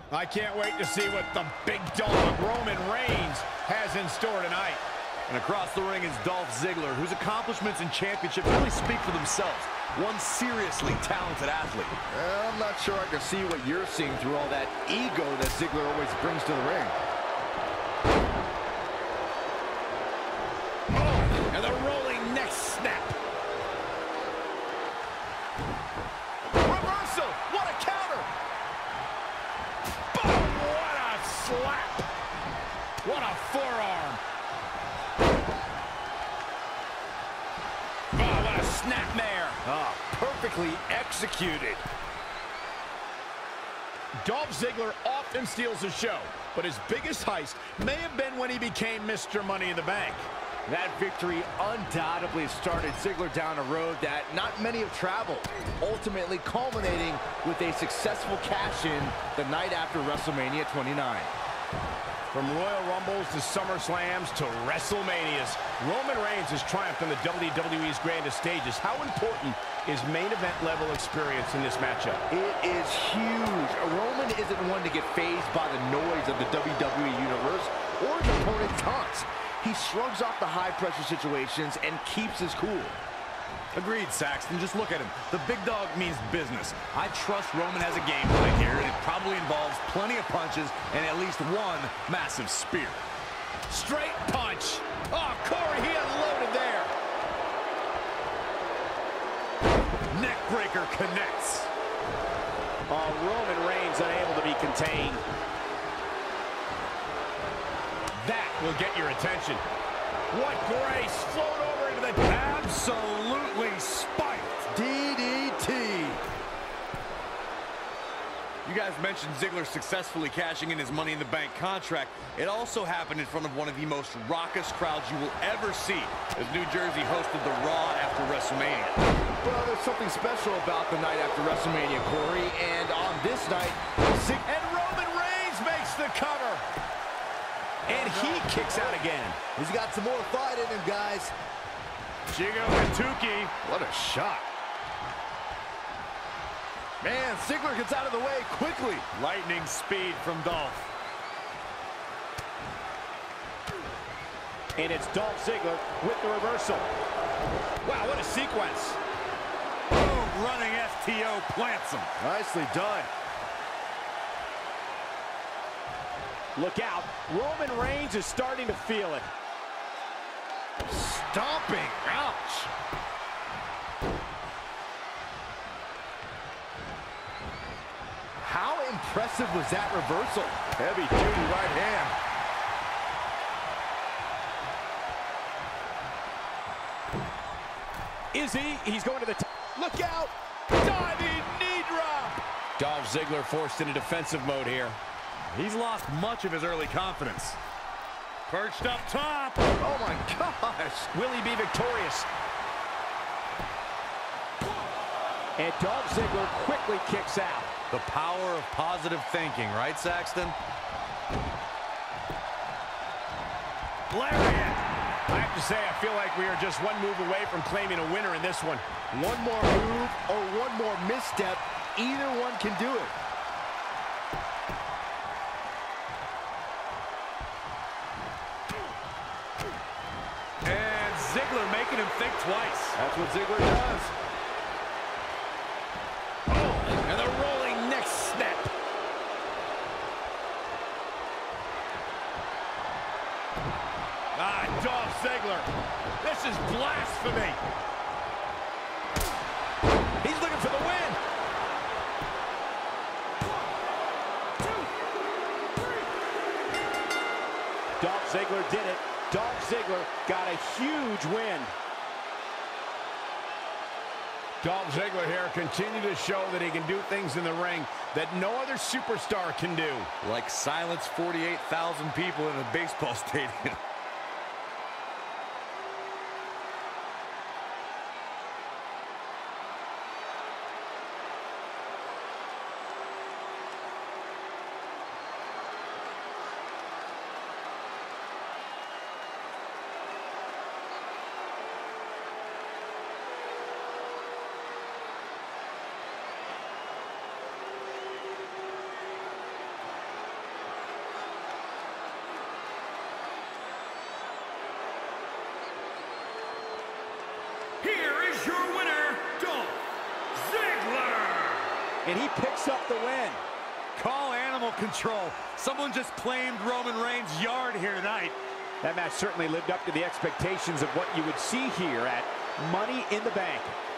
I can't wait to see what the big dog Roman Reigns has in store tonight. And across the ring is Dolph Ziggler, whose accomplishments and championships really speak for themselves. One seriously talented athlete. I'm not sure I can see what you're seeing through all that ego that Ziggler always brings to the ring. Oh, and the rolling neck snap. Reversal! What a counter! Boom! What a slap! What a forearm! Oh, what a snapmare! Ah, perfectly executed. Dolph Ziggler often steals the show, but his biggest heist may have been when he became Mr. Money in the Bank. That victory undoubtedly started Ziggler down a road that not many have traveled, ultimately culminating with a successful cash-in the night after WrestleMania 29. From Royal Rumbles to SummerSlams to WrestleManias, Roman Reigns has triumphed on the WWE's grandest stages. How important is main event level experience in this matchup? It is huge. Roman isn't one to get fazed by the noise of the WWE Universe or his opponent's taunts. He shrugs off the high-pressure situations and keeps his cool. Agreed, Saxton. Just look at him. The big dog means business. I trust Roman has a game plan here, and it probably involves plenty of punches and at least one massive spear. Straight punch. Oh, Corey, he unloaded there. Neckbreaker connects. Oh, Roman Reigns unable to be contained. That will get your attention. What grace. Float over into the... Absolutely spiked. DDT. You guys mentioned Ziggler successfully cashing in his Money in the Bank contract. It also happened in front of one of the most raucous crowds you will ever see as New Jersey hosted the Raw after WrestleMania. Well, there's something special about the night after WrestleMania, Corey, and on this night, And Roman Reigns makes the cover. And he kicks out again. He's got some more fight in him, guys. Jigo Katuki. What a shot. Man, Ziggler gets out of the way quickly. Lightning speed from Dolph. And it's Dolph Ziggler with the reversal. Wow, what a sequence. Boom, running STO plants him. Nicely done. Look out. Roman Reigns is starting to feel it. Stomping. Ouch. How impressive was that reversal? Heavy-duty right hand. Is he? He's going to the top. Look out. Diving knee drop. Dolph Ziggler forced into defensive mode here. He's lost much of his early confidence. Perched up top. Oh, my gosh. Will he be victorious? And Dolph Ziggler quickly kicks out. The power of positive thinking, right, Saxton? Lariat. I have to say, I feel like we are just one move away from claiming a winner in this one. One more move or one more misstep, either one can do it. And Ziggler making him think twice. That's what Ziggler does. And the rolling neck snap. Ah, Dolph Ziggler. This is blasphemy. He's looking for the win. 1, 2, 3. Dolph Ziggler did it. Dolph Ziggler got a huge win. Dolph Ziggler here continued to show that he can do things in the ring that no other superstar can do. Like silence 48,000 people in a baseball stadium. and he picks up the win. Call animal control. Someone just claimed Roman Reigns' yard here tonight. That match certainly lived up to the expectations of what you would see here at Money in the Bank.